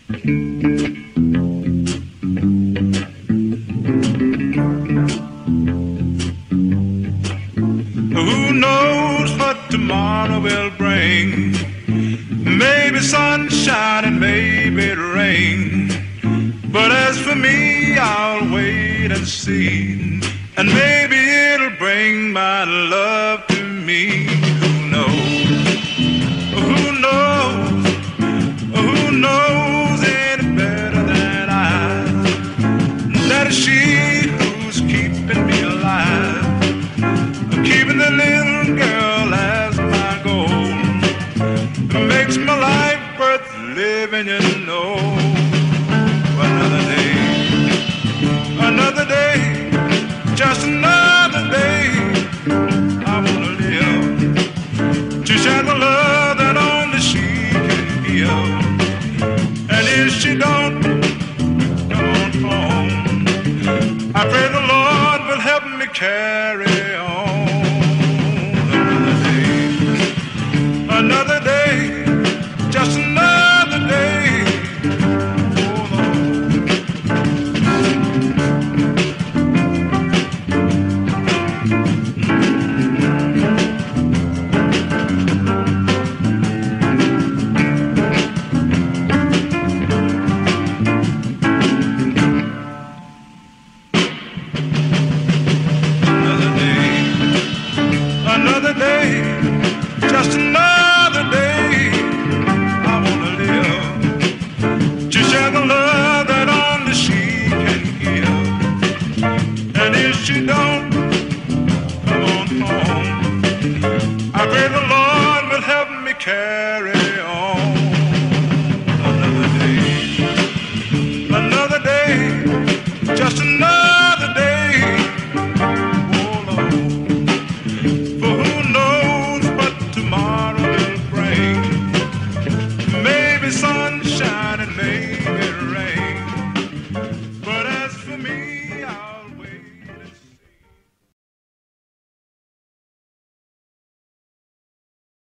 Who knows what tomorrow will bring? Maybe sunshine and maybe rain. But as for me, I'll wait and see. And maybe it'll bring my love to me. Who knows? Who knows? Who knows any better than I? That is she who's keeping me alive, keeping the little girl as my goal. It makes my life worth living, you know. Another day, just another day. I wanna live to share the love that only she can give. And if she don't come on home, I pray the Lord will help me carry on. Another day, just another day. Another day, just another day. I wanna live to share the love that only she can give. And if she don't come on home, I pray the Lord will help me carry